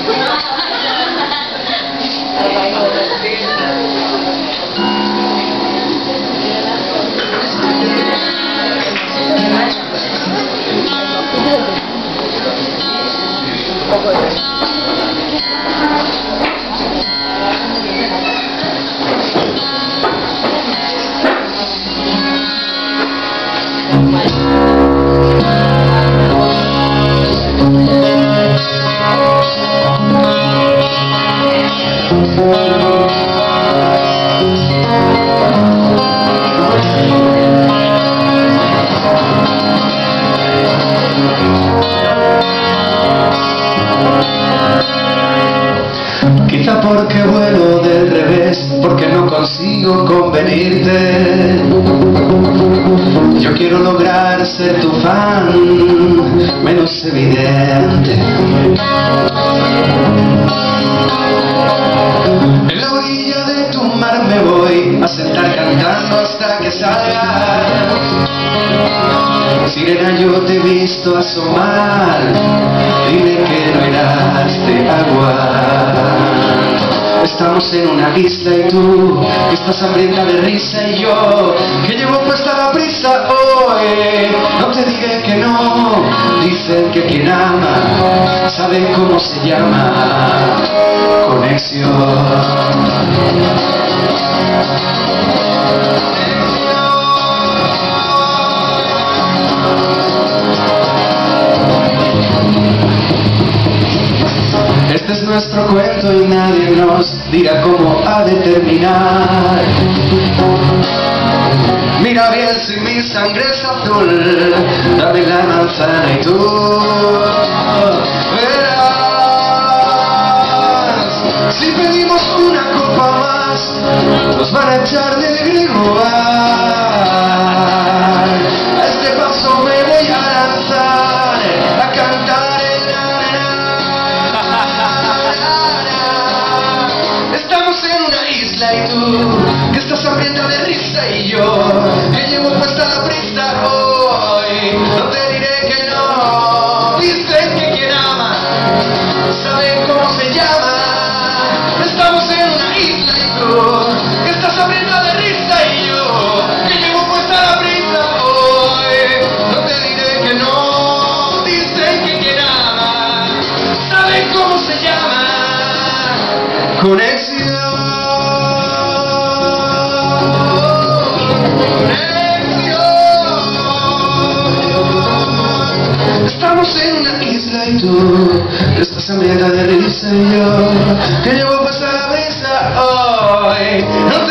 Quizá porque vuelo del revés, porque no consigo convenirte. Yo quiero lograr ser tu fan, menos evidente. En la orilla de tu mar me voy a sentar cantando hasta que salgas. Sirena, yo te he visto asomar, dime que no irás de agua. Estamos en una isla y tú, que estás hambrienta de risa, y yo, que llevo puesta la prisa hoy. No te diré que no, dicen que quien ama sabe cómo se llama. Conexión. Este es nuestro cuento y nadie nos dirá cómo ha de terminar. Mira bien si mi sangre es azul, dame la manzana y tú verás. Si pedimos una copa más, nos van a echar del griego bar. A este paso me voy a lanzar a cantar. Y tú, que estás hambrienta de risa, y yo, que llevo puesta la prisa hoy. No te diré que no, dicen que quien ama sabe cómo se llama. Estamos en una isla y tú, que estás hambrienta de risa, y yo, que llevo puesta la prisa hoy. No te diré que no, dicen que quien ama sabe cómo se llama. Conexión. Estamos en una isla y tú, estás hambrienta de risa, y yo, que llevo puesta la brisa hoy. No